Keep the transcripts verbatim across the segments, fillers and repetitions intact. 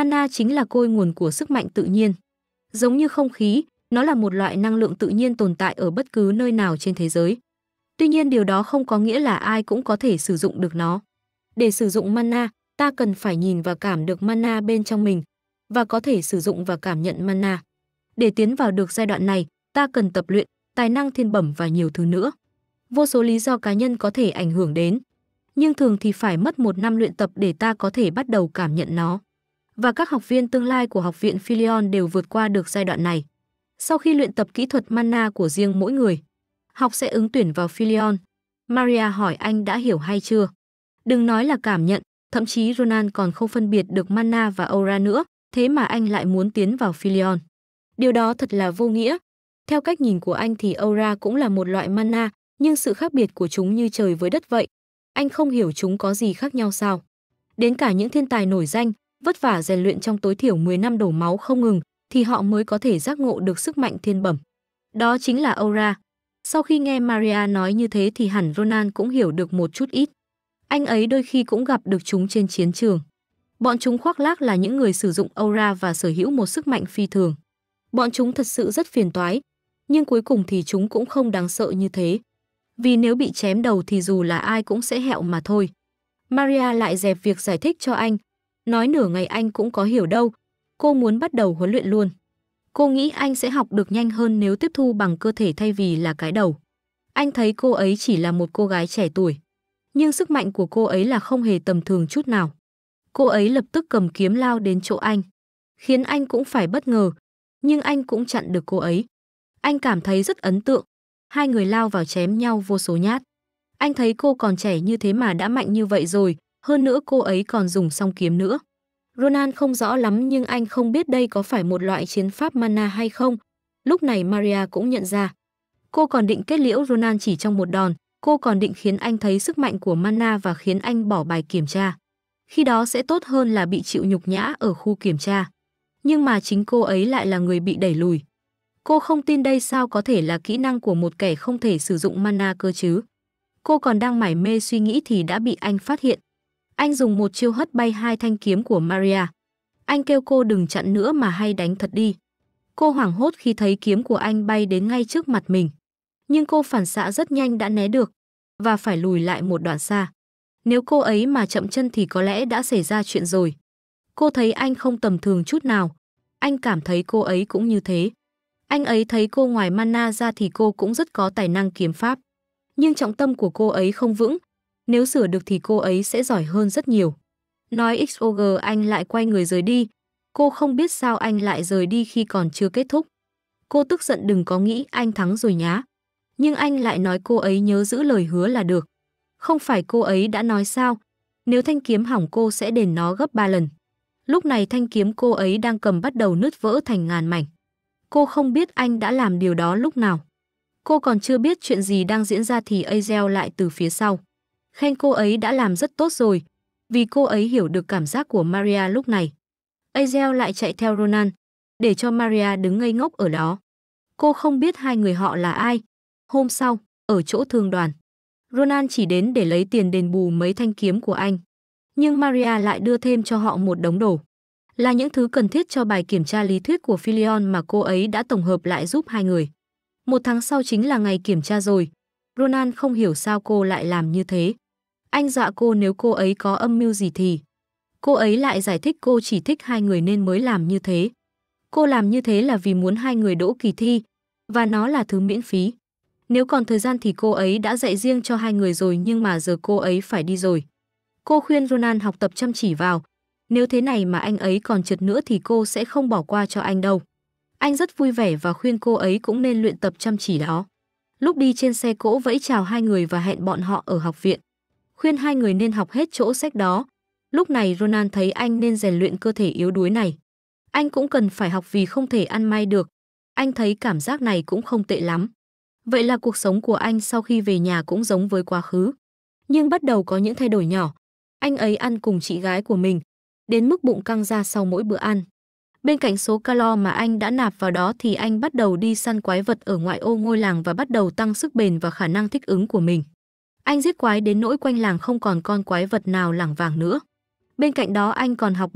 Mana chính là cội nguồn của sức mạnh tự nhiên. Giống như không khí, nó là một loại năng lượng tự nhiên tồn tại ở bất cứ nơi nào trên thế giới. Tuy nhiên điều đó không có nghĩa là ai cũng có thể sử dụng được nó. Để sử dụng mana, ta cần phải nhìn và cảm được mana bên trong mình, và có thể sử dụng và cảm nhận mana. Để tiến vào được giai đoạn này, ta cần tập luyện, tài năng thiên bẩm và nhiều thứ nữa. Vô số lý do cá nhân có thể ảnh hưởng đến, nhưng thường thì phải mất một năm luyện tập để ta có thể bắt đầu cảm nhận nó. Và các học viên tương lai của học viện Philion đều vượt qua được giai đoạn này. Sau khi luyện tập kỹ thuật mana của riêng mỗi người, học sẽ ứng tuyển vào Philion. Maria hỏi anh đã hiểu hay chưa? Đừng nói là cảm nhận, thậm chí Ronan còn không phân biệt được mana và aura nữa, thế mà anh lại muốn tiến vào Philion. Điều đó thật là vô nghĩa. Theo cách nhìn của anh thì aura cũng là một loại mana, nhưng sự khác biệt của chúng như trời với đất vậy. Anh không hiểu chúng có gì khác nhau sao? Đến cả những thiên tài nổi danh, vất vả rèn luyện trong tối thiểu mười năm đổ máu không ngừng, thì họ mới có thể giác ngộ được sức mạnh thiên bẩm. Đó chính là aura. Sau khi nghe Maria nói như thế thì hẳn Ronan cũng hiểu được một chút ít. Anh ấy đôi khi cũng gặp được chúng trên chiến trường. Bọn chúng khoác lác là những người sử dụng aura và sở hữu một sức mạnh phi thường. Bọn chúng thật sự rất phiền toái, nhưng cuối cùng thì chúng cũng không đáng sợ như thế. Vì nếu bị chém đầu thì dù là ai cũng sẽ hẹo mà thôi. Maria lại dẹp việc giải thích cho anh. Nói nửa ngày anh cũng có hiểu đâu. Cô muốn bắt đầu huấn luyện luôn. Cô nghĩ anh sẽ học được nhanh hơn nếu tiếp thu bằng cơ thể thay vì là cái đầu. Anh thấy cô ấy chỉ là một cô gái trẻ tuổi. Nhưng sức mạnh của cô ấy là không hề tầm thường chút nào. Cô ấy lập tức cầm kiếm lao đến chỗ anh. Khiến anh cũng phải bất ngờ. Nhưng anh cũng chặn được cô ấy. Anh cảm thấy rất ấn tượng. Hai người lao vào chém nhau vô số nhát. Anh thấy cô còn trẻ như thế mà đã mạnh như vậy rồi. Hơn nữa cô ấy còn dùng song kiếm nữa. Ronan không rõ lắm nhưng anh không biết đây có phải một loại chiến pháp mana hay không. Lúc này Maria cũng nhận ra. Cô còn định kết liễu Ronan chỉ trong một đòn. Cô còn định khiến anh thấy sức mạnh của mana và khiến anh bỏ bài kiểm tra. Khi đó sẽ tốt hơn là bị chịu nhục nhã ở khu kiểm tra. Nhưng mà chính cô ấy lại là người bị đẩy lùi. Cô không tin đây sao có thể là kỹ năng của một kẻ không thể sử dụng mana cơ chứ. Cô còn đang mải mê suy nghĩ thì đã bị anh phát hiện. Anh dùng một chiêu hất bay hai thanh kiếm của Maria. Anh kêu cô đừng chặn nữa mà hay đánh thật đi. Cô hoảng hốt khi thấy kiếm của anh bay đến ngay trước mặt mình. Nhưng cô phản xạ rất nhanh đã né được và phải lùi lại một đoạn xa. Nếu cô ấy mà chậm chân thì có lẽ đã xảy ra chuyện rồi. Cô thấy anh không tầm thường chút nào. Anh cảm thấy cô ấy cũng như thế. Anh ấy thấy cô ngoài mana ra thì cô cũng rất có tài năng kiếm pháp. Nhưng trọng tâm của cô ấy không vững. Nếu sửa được thì cô ấy sẽ giỏi hơn rất nhiều. Nói ích o giê anh lại quay người rời đi. Cô không biết sao anh lại rời đi khi còn chưa kết thúc. Cô tức giận đừng có nghĩ anh thắng rồi nhá. Nhưng anh lại nói cô ấy nhớ giữ lời hứa là được. Không phải cô ấy đã nói sao? Nếu thanh kiếm hỏng cô sẽ đền nó gấp ba lần. Lúc này thanh kiếm cô ấy đang cầm bắt đầu nứt vỡ thành ngàn mảnh. Cô không biết anh đã làm điều đó lúc nào. Cô còn chưa biết chuyện gì đang diễn ra thì Azel lại từ phía sau. Khen cô ấy đã làm rất tốt rồi, vì cô ấy hiểu được cảm giác của Maria lúc này. Azel lại chạy theo Ronan, để cho Maria đứng ngây ngốc ở đó. Cô không biết hai người họ là ai. Hôm sau, ở chỗ thương đoàn, Ronan chỉ đến để lấy tiền đền bù mấy thanh kiếm của anh. Nhưng Maria lại đưa thêm cho họ một đống đồ. Là những thứ cần thiết cho bài kiểm tra lý thuyết của Philion mà cô ấy đã tổng hợp lại giúp hai người. Một tháng sau chính là ngày kiểm tra rồi. Ronan không hiểu sao cô lại làm như thế. Anh dọa cô nếu cô ấy có âm mưu gì thì. Cô ấy lại giải thích cô chỉ thích hai người nên mới làm như thế. Cô làm như thế là vì muốn hai người đỗ kỳ thi, và nó là thứ miễn phí. Nếu còn thời gian thì cô ấy đã dạy riêng cho hai người rồi nhưng mà giờ cô ấy phải đi rồi. Cô khuyên Ronan học tập chăm chỉ vào. Nếu thế này mà anh ấy còn trượt nữa thì cô sẽ không bỏ qua cho anh đâu. Anh rất vui vẻ và khuyên cô ấy cũng nên luyện tập chăm chỉ đó. Lúc đi trên xe cỗ vẫy chào hai người và hẹn bọn họ ở học viện. Khuyên hai người nên học hết chỗ sách đó. Lúc này Ronan thấy anh nên rèn luyện cơ thể yếu đuối này. Anh cũng cần phải học vì không thể ăn may được. Anh thấy cảm giác này cũng không tệ lắm. Vậy là cuộc sống của anh sau khi về nhà cũng giống với quá khứ. Nhưng bắt đầu có những thay đổi nhỏ. Anh ấy ăn cùng chị gái của mình, đến mức bụng căng ra sau mỗi bữa ăn. Bên cạnh số calo mà anh đã nạp vào đó thì anh bắt đầu đi săn quái vật ở ngoại ô ngôi làng và bắt đầu tăng sức bền và khả năng thích ứng của mình. Anh giết quái đến nỗi quanh làng không còn con quái vật nào lảng vảng nữa. Bên cạnh đó anh còn học bài,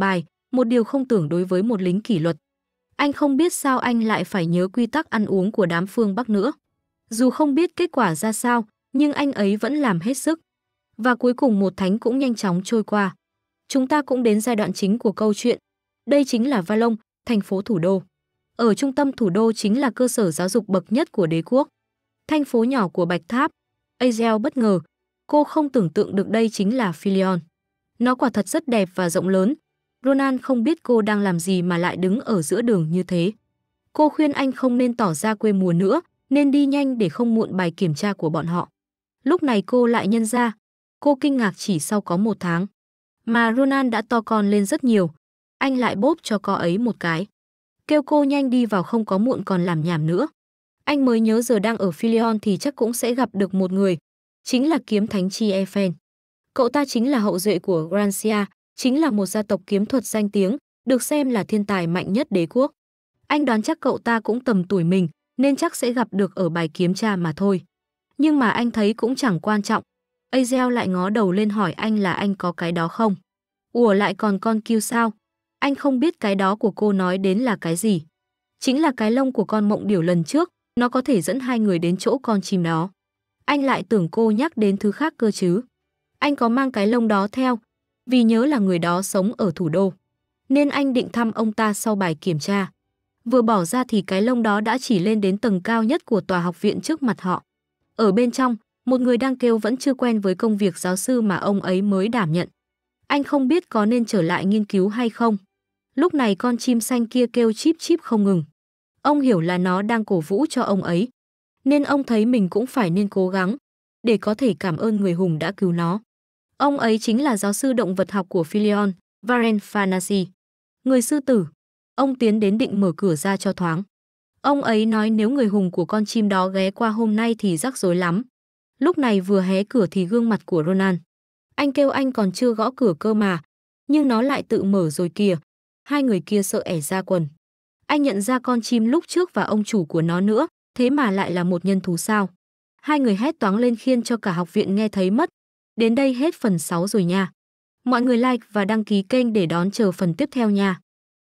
một điều không tưởng đối với một lính kỷ luật. Anh không biết sao anh lại phải nhớ quy tắc ăn uống của đám phương Bắc nữa. Dù không biết kết quả ra sao, nhưng anh ấy vẫn làm hết sức. Và cuối cùng một tháng cũng nhanh chóng trôi qua. Chúng ta cũng đến giai đoạn chính của câu chuyện. Đây chính là Valong, thành phố thủ đô. Ở trung tâm thủ đô chính là cơ sở giáo dục bậc nhất của đế quốc. Thành phố nhỏ của Bạch Tháp. Azel bất ngờ. Cô không tưởng tượng được đây chính là Philion. Nó quả thật rất đẹp và rộng lớn. Ronan không biết cô đang làm gì mà lại đứng ở giữa đường như thế. Cô khuyên anh không nên tỏ ra quê mùa nữa, nên đi nhanh để không muộn bài kiểm tra của bọn họ. Lúc này cô lại nhận ra. Cô kinh ngạc chỉ sau có một tháng. Mà Ronan đã to con lên rất nhiều. Anh lại bóp cho cô ấy một cái. Kêu cô nhanh đi vào không có muộn còn làm nhảm nữa. Anh mới nhớ giờ đang ở Philion thì chắc cũng sẽ gặp được một người. Chính là kiếm thánh Chi Efen. Cậu ta chính là hậu duệ của Grancia, chính là một gia tộc kiếm thuật danh tiếng, được xem là thiên tài mạnh nhất đế quốc. Anh đoán chắc cậu ta cũng tầm tuổi mình, nên chắc sẽ gặp được ở bài kiếm tra mà thôi. Nhưng mà anh thấy cũng chẳng quan trọng. Azel lại ngó đầu lên hỏi anh là anh có cái đó không? Ủa lại còn con kiêu sao? Anh không biết cái đó của cô nói đến là cái gì. Chính là cái lông của con mộng điểu lần trước, nó có thể dẫn hai người đến chỗ con chim đó. Anh lại tưởng cô nhắc đến thứ khác cơ chứ. Anh có mang cái lông đó theo, vì nhớ là người đó sống ở thủ đô. Nên anh định thăm ông ta sau bài kiểm tra. Vừa bỏ ra thì cái lông đó đã chỉ lên đến tầng cao nhất của tòa học viện trước mặt họ. Ở bên trong, một người đang kêu vẫn chưa quen với công việc giáo sư mà ông ấy mới đảm nhận. Anh không biết có nên trở lại nghiên cứu hay không. Lúc này con chim xanh kia kêu chíp chíp không ngừng. Ông hiểu là nó đang cổ vũ cho ông ấy. Nên ông thấy mình cũng phải nên cố gắng, để có thể cảm ơn người hùng đã cứu nó. Ông ấy chính là giáo sư động vật học của Philion, Varen Fanasi. Người sư tử. Ông tiến đến định mở cửa ra cho thoáng. Ông ấy nói nếu người hùng của con chim đó ghé qua hôm nay thì rắc rối lắm. Lúc này vừa hé cửa thì gương mặt của Ronan. Anh kêu anh còn chưa gõ cửa cơ mà, nhưng nó lại tự mở rồi kìa. Hai người kia sợ ẻ ra quần. Anh nhận ra con chim lúc trước và ông chủ của nó nữa, thế mà lại là một nhân thú sao. Hai người hét toáng lên khiến cho cả học viện nghe thấy mất. Đến đây hết phần sáu rồi nha. Mọi người like và đăng ký kênh để đón chờ phần tiếp theo nha.